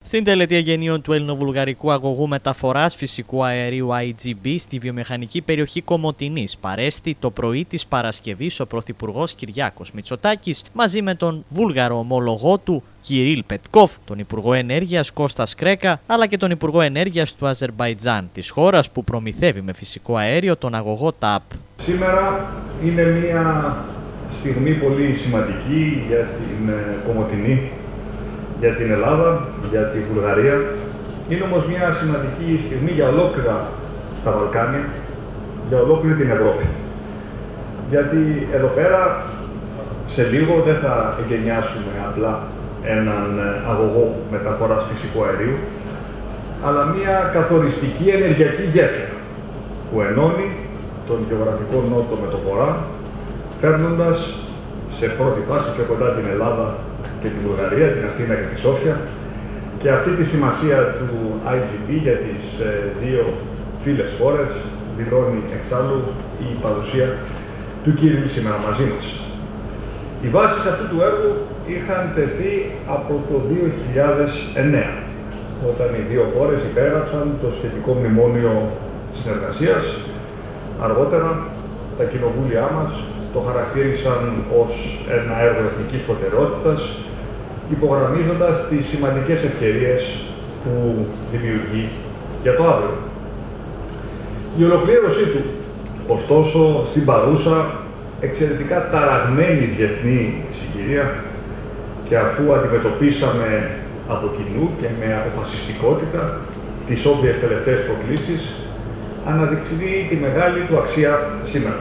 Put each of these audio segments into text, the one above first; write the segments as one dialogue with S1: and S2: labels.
S1: Στην τελετή εγγενείων του ελληνοβουλγαρικού αγωγού μεταφοράς φυσικού αερίου IGB στη βιομηχανική περιοχή Κομοτηνής παρέστη το πρωί της Παρασκευής ο Πρωθυπουργός Κυριάκος Μητσοτάκης μαζί με τον βούλγαρο ομόλογό του Κυρίλ Πετκόφ, τον Υπουργό Ενέργειας Κώστας Κρέκα, αλλά και τον Υπουργό Ενέργειας του Αζερμπαϊτζάν, της χώρας που προμηθεύει με φυσικό αέριο τον αγωγό TAP.
S2: Σήμερα είναι μια στιγμή πολύ σημαντική για την Κομοτηνή, για την Ελλάδα, για τη Βουλγαρία. Είναι όμως μια σημαντική στιγμή για ολόκληρα τα Βαλκάνια, για ολόκληρη την Ευρώπη. Γιατί εδώ πέρα, σε λίγο, δεν θα εγκαινιάσουμε απλά έναν αγωγό μεταφοράς φυσικού αερίου, αλλά μια καθοριστική ενεργειακή γέφυρα που ενώνει τον γεωγραφικό νότο με το βορρά, φέρνοντας σε πρώτη φάση πιο κοντά την Ελλάδα και τη Βουλγαρία, την Αθήνα και τη Σόφια, και αυτή τη σημασία του IGB για τις δύο φίλες χώρες δηλώνει εξάλλου η παρουσία του Κυρίλ σήμερα μαζί μας. Οι βάσεις αυτού του έργου είχαν τεθεί από το 2009, όταν οι δύο χώρες υπέγραψαν το σχετικό μνημόνιο συνεργασίας. Αργότερα, τα κοινοβούλια μας το χαρακτήρισαν ως ένα έργο εθνικής προτεραιότητας, υπογραμμίζοντας τις σημαντικές ευκαιρίες που δημιουργεί για το αύριο. Η ολοκλήρωσή του, ωστόσο, στην παρούσα εξαιρετικά ταραγμένη διεθνή συγκυρία, και αφού αντιμετωπίσαμε από κοινού και με αποφασιστικότητα τις όποιες τελευταίες προκλήσεις, αναδεικνύει τη μεγάλη του αξία σήμερα,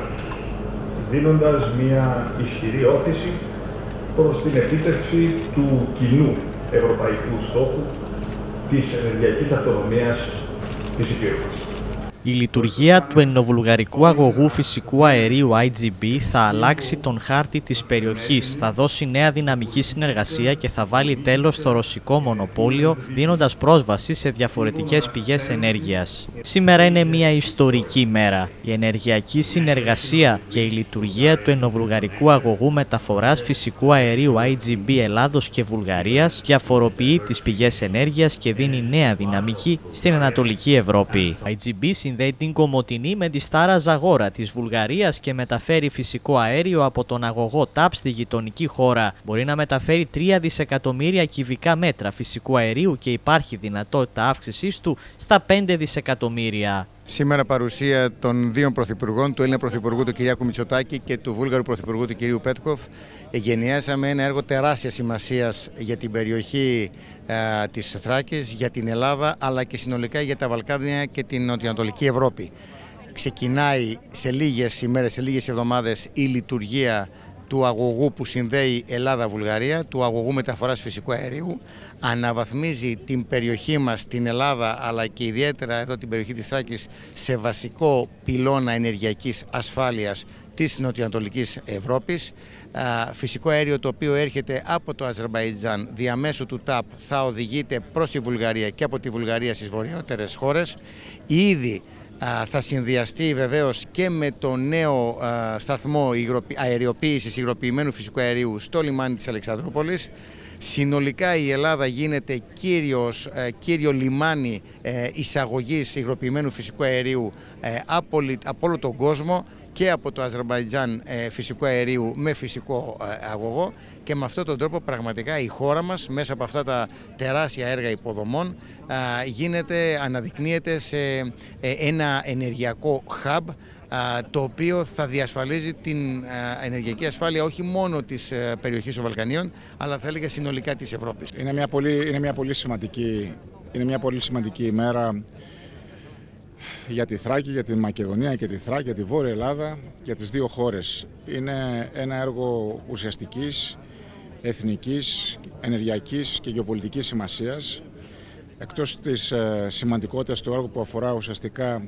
S2: δίνοντας μια ισχυρή όθηση προς την επίτευξη του κοινού ευρωπαϊκού στόχου της ενεργειακής αυτονομίας της Υπήρου μας.
S1: Η λειτουργία του ελληνοβουλγαρικού αγωγού φυσικού αερίου IGB θα αλλάξει τον χάρτη της περιοχής, θα δώσει νέα δυναμική συνεργασία και θα βάλει τέλος στο ρωσικό μονοπόλιο, δίνοντας πρόσβαση σε διαφορετικές πηγές ενέργειας. Σήμερα είναι μια ιστορική μέρα. Η ενεργειακή συνεργασία και η λειτουργία του ελληνοβουλγαρικού αγωγού μεταφοράς φυσικού αερίου IGB Ελλάδος και Βουλγαρίας διαφοροποιεί τις πηγές ενέργειας και δίνει νέα δυναμική στην Ανατολική Ευρώπη. IGB συνδέει την Κομοτηνή με τη Στάρα Ζαγόρα της Βουλγαρίας και μεταφέρει φυσικό αέριο από τον αγωγό TAP στη γειτονική χώρα. Μπορεί να μεταφέρει 3 δισεκατομμύρια κυβικά μέτρα φυσικού αερίου και υπάρχει δυνατότητα αύξησής του στα 5 δισεκατομμύρια.
S3: Σήμερα παρουσία των δύο πρωθυπουργών, του Έλληνα Πρωθυπουργού του Κυριάκου Μητσοτάκη και του Βούλγαρου Πρωθυπουργού του κυρίου Πέτκοφ, εγκαινιάσαμε ένα έργο τεράστιας σημασίας για την περιοχή της Θράκης, για την Ελλάδα, αλλά και συνολικά για τα Βαλκάνια και την Νοτιοανατολική Ευρώπη. Ξεκινάει σε λίγες ημέρες, σε λίγες εβδομάδες η λειτουργία του αγωγού που συνδέει Ελλάδα-Βουλγαρία, του αγωγού μεταφοράς φυσικού αερίου. Αναβαθμίζει την περιοχή μας, την Ελλάδα, αλλά και ιδιαίτερα εδώ την περιοχή της Θράκης, σε βασικό πυλώνα ενεργειακής ασφάλειας της Νοτιοανατολικής Ευρώπης. Φυσικό αέριο το οποίο έρχεται από το Αζερμπαϊτζάν διαμέσου του TAP θα οδηγείται προς τη Βουλγαρία και από τη Βουλγαρία στις βορειότερες χώρες. Ήδη θα συνδυαστεί βεβαίως και με το νέο σταθμό αεριοποίησης υγροποιημένου φυσικού αερίου στο λιμάνι της Αλεξανδρούπολης. Συνολικά η Ελλάδα γίνεται κύριο λιμάνι εισαγωγής υγροποιημένου φυσικού αερίου από όλο τον κόσμο, και από το Αζερμπαϊτζάν φυσικού αερίου με φυσικό αγωγό, και με αυτόν τον τρόπο πραγματικά η χώρα μας μέσα από αυτά τα τεράστια έργα υποδομών αναδεικνύεται σε ένα ενεργειακό hub, το οποίο θα διασφαλίζει την ενεργειακή ασφάλεια όχι μόνο της περιοχής των Βαλκανίων, αλλά θα έλεγα συνολικά της Ευρώπης.
S4: Είναι μια πολύ σημαντική ημέρα για τη Θράκη, για τη Μακεδονία και τη Θράκη, για τη Βόρεια Ελλάδα, για τις δύο χώρες. Είναι ένα έργο ουσιαστικής, εθνικής, ενεργειακής και γεωπολιτικής σημασίας. Εκτός της σημαντικότητας του έργου που αφορά ουσιαστικά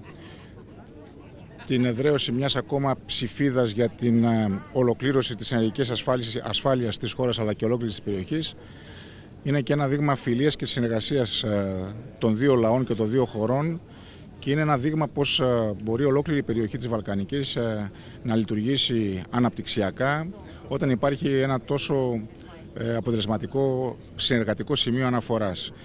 S4: την εδραίωση μιας ακόμα ψηφίδας για την ολοκλήρωση της ενεργειακής ασφάλειας της χώρας αλλά και ολόκληρης της περιοχής, είναι και ένα δείγμα φιλίας και συνεργασίας των δύο λαών και των δύο χωρών, και είναι ένα δείγμα πως μπορεί ολόκληρη η περιοχή της Βαλκανικής να λειτουργήσει αναπτυξιακά όταν υπάρχει ένα τόσο αποτελεσματικό συνεργατικό σημείο αναφοράς.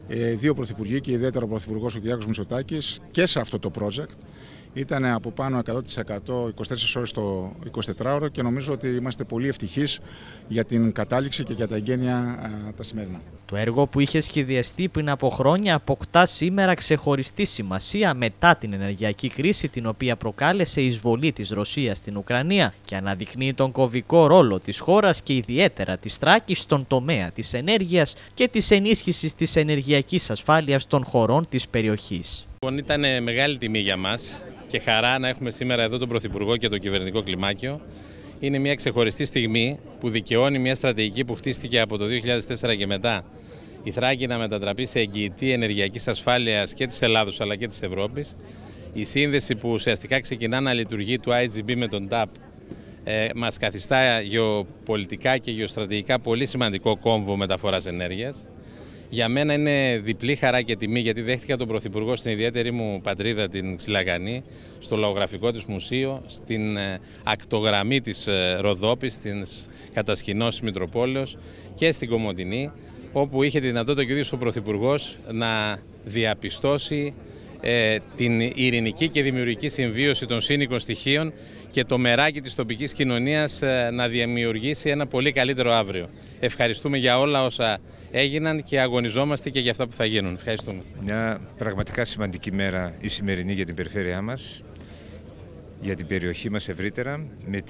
S4: δύο πρωθυπουργοί και ιδιαίτερα ο Πρωθυπουργός ο Κυριάκος Μητσοτάκης και σε αυτό το project. Ήταν από πάνω 100% 24 ώρες το 24ωρο και νομίζω ότι είμαστε πολύ ευτυχείς για την κατάληξη και για τα εγγένεια τα σημερινά.
S1: Το έργο που είχε σχεδιαστεί πριν από χρόνια αποκτά σήμερα ξεχωριστή σημασία μετά την ενεργειακή κρίση την οποία προκάλεσε η εισβολή της Ρωσίας στην Ουκρανία και αναδεικνύει τον κομβικό ρόλο της χώρας και ιδιαίτερα της Θράκης στον τομέα της ενέργειας και της ενίσχυσης της ενεργειακής ασφάλειας των χωρών της περιοχής.
S5: Ήταν μεγάλη τιμή για μας και χαρά να έχουμε σήμερα εδώ τον Πρωθυπουργό και το κυβερνητικό κλιμάκιο. Είναι μια ξεχωριστή στιγμή που δικαιώνει μια στρατηγική που χτίστηκε από το 2004 και μετά. Η Θράκη να μετατραπεί σε εγγυητή ενεργειακής ασφάλειας και της Ελλάδος αλλά και της Ευρώπης. Η σύνδεση που ουσιαστικά ξεκινά να λειτουργεί του IGB με τον TAP μας καθιστά γεωπολιτικά και γεωστρατηγικά πολύ σημαντικό κόμβο μεταφοράς ενέργειας. Για μένα είναι διπλή χαρά και τιμή γιατί δέχτηκα τον Πρωθυπουργό στην ιδιαίτερη μου πατρίδα την Ξυλαγανή, στο λαογραφικό της μουσείο, στην ακτογραμμή της Ροδόπης, στις κατασκηνώσεις Μητροπόλεως και στην Κομοτηνή, όπου είχε τη δυνατότητα και ο ίδιος ο Πρωθυπουργός να διαπιστώσει την ειρηνική και δημιουργική συμβίωση των σύνοικων στοιχείων και το μεράκι της τοπικής κοινωνίας να δημιουργήσει ένα πολύ καλύτερο αύριο. Ευχαριστούμε για όλα όσα έγιναν και αγωνιζόμαστε και για αυτά που θα γίνουν. Ευχαριστούμε.
S6: Μια πραγματικά σημαντική μέρα η σημερινή για την περιφέρειά μας, για την περιοχή μας ευρύτερα,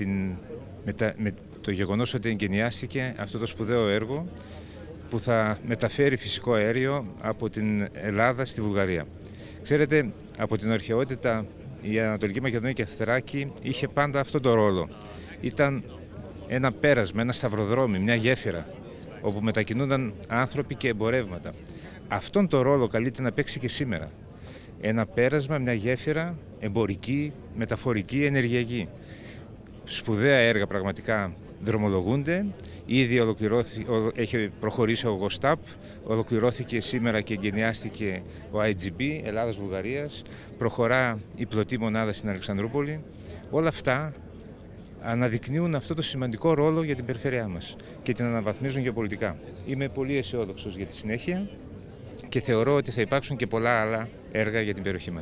S6: με το γεγονός ότι εγκαινιάστηκε αυτό το σπουδαίο έργο που θα μεταφέρει φυσικό αέριο από την Ελλάδα στη Βουλγαρία. Ξέρετε, από την αρχαιότητα η Ανατολική Μακεδονία και η Θράκη είχε πάντα αυτόν τον ρόλο. Ήταν ένα πέρασμα, ένα σταυροδρόμι, μια γέφυρα, όπου μετακινούνταν άνθρωποι και εμπορεύματα. Αυτόν τον ρόλο καλείται να παίξει και σήμερα. Ένα πέρασμα, μια γέφυρα εμπορική, μεταφορική, ενεργειακή. Σπουδαία έργα πραγματικά δρομολογούνται. Ήδη έχει προχωρήσει ο ΓΟΣΤΑΠ, ολοκληρώθηκε σήμερα και εγκαινιάστηκε ο IGB Ελλάδας-Βουλγαρίας, προχωρά η πλωτή μονάδα στην Αλεξανδρούπολη. Όλα αυτά αναδεικνύουν αυτό το σημαντικό ρόλο για την περιφέρειά μας και την αναβαθμίζουν γεωπολιτικά. Είμαι πολύ αισιόδοξος για τη συνέχεια και θεωρώ ότι θα υπάρξουν και πολλά άλλα έργα για την περιοχή μας.